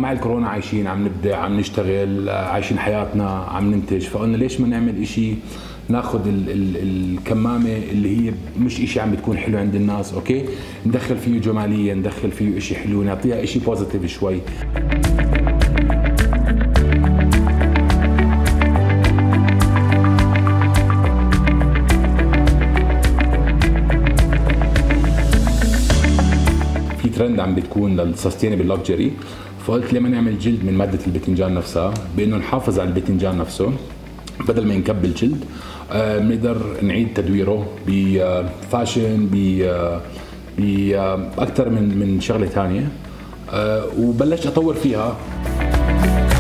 مع الكورونا عايشين، عم نبدع، عم نشتغل، عايشين حياتنا، عم ننتج، فقلنا ليش ما نعمل إشي ناخذ الكمامة اللي هي مش إشي عم بتكون حلو عند الناس، أوكي، ندخل فيه جمالية، ندخل فيه إشي حلو، نعطيها إشي بوزيتيف شوي. في ترند عم بتكون للسستينبل لكجري، فقلت ليه ما نعمل جلد من مادة البتنجان نفسها، بانه نحافظ على البتنجان نفسه بدل ما ينكب الجلد، بنقدر نعيد تدويره بفاشن، باكثر من شغله ثانيه، وبلشت اطور فيها.